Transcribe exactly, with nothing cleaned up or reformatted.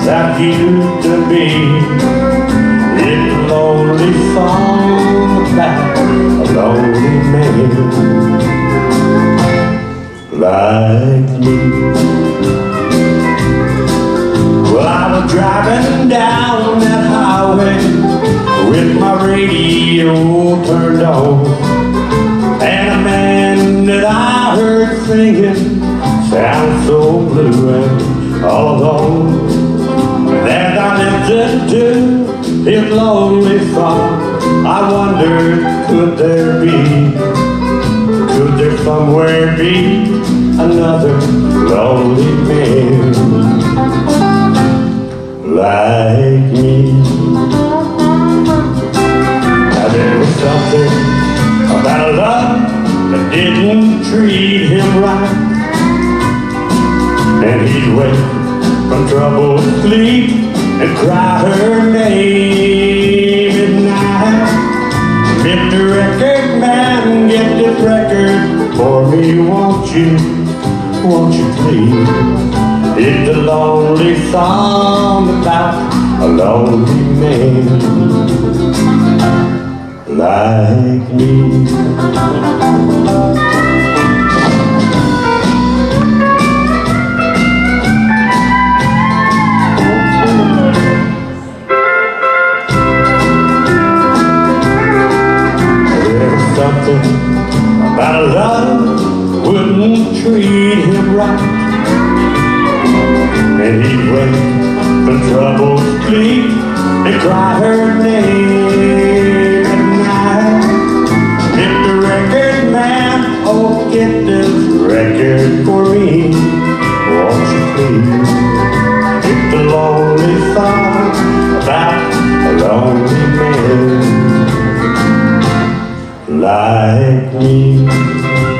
that used to be. It's a lonely song about a lonely man like me. Well, I was driving down that highway with my radio turned on, and a man that I heard singing sounds so blue and all alone. As I listened to his lonely song, I wondered, could there be, could there somewhere be another lonely man like me? Now there was something about a love that didn't treat him right, and he'd wake from troubled sleep and cry her name at night. Mister Record Man, get this record for me, won't you, won't you please? It's a lonely song about a lonely man like me. Something about a love wouldn't treat him right, and he'd wake from troubled sleep and cry her name at night. Mister Record Man, oh, get this record for me, won't you please? It's a lonely song about a lonely man like me.